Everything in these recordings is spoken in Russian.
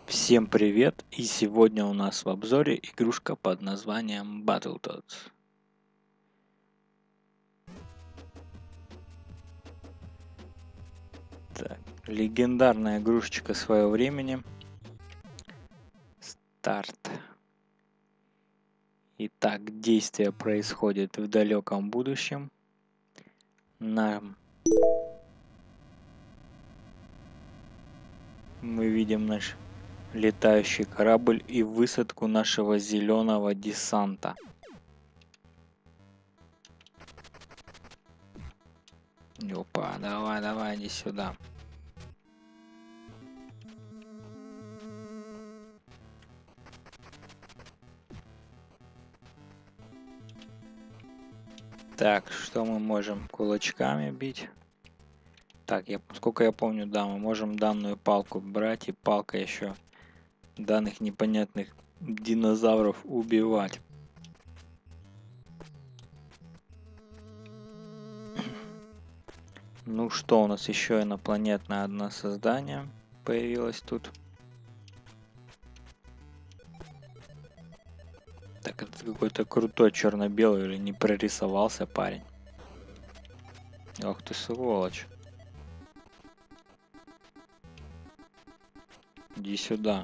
Всем привет! И сегодня у нас в обзоре игрушка под названием Battletoads. Так, легендарная игрушечка своего времени. Старт. Итак, действие происходит в далеком будущем. Мы видим наш летающий корабль и высадку нашего зеленого десанта. Опа, давай, иди сюда. Так, что мы можем? Кулачками бить. Так, сколько я помню, да, мы можем данную палку брать, и палка еще данных непонятных динозавров убивать. Ну что, у нас еще инопланетное одно создание появилось тут. Так, это какой-то крутой черно-белый, или не прорисовался парень? Ох ты сволочь. Иди сюда.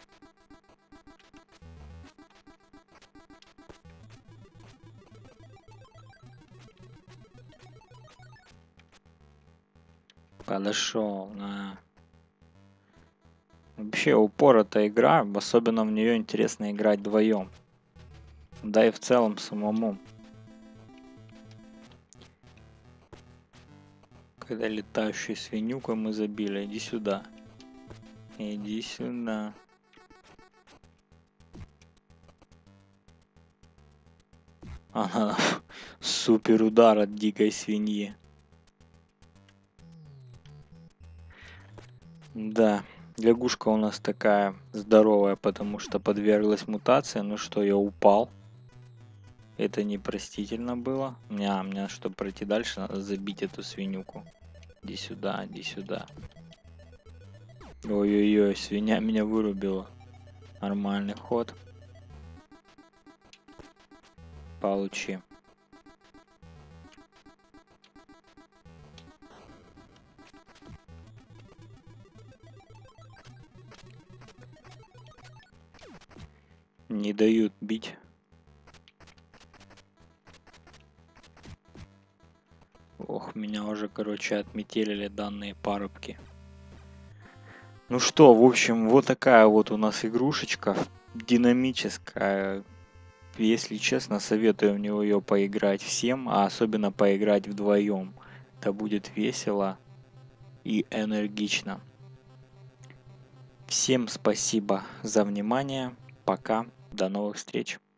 Подошел на. Вообще упоротая игра, особенно в нее интересно играть вдвоем. Да и в целом самому. Когда летающую свинюку мы забили, иди сюда. Иди сюда. Ага, супер удар от дикой свиньи. Да, лягушка у нас такая здоровая, потому что подверглась мутации. Ну что, я упал. Это непростительно было. Мне, чтобы пройти дальше, надо забить эту свинюку. Иди сюда, иди сюда. Ой-ой-ой, свинья меня вырубила. Нормальный ход. Получи. Не дают бить. Ох, меня уже, короче, отметелили данные парубки. Ну что, в общем, вот такая вот у нас игрушечка. Динамическая. Если честно, советую в него ее поиграть всем, а особенно поиграть вдвоем. Это будет весело и энергично. Всем спасибо за внимание. Пока. До новых встреч.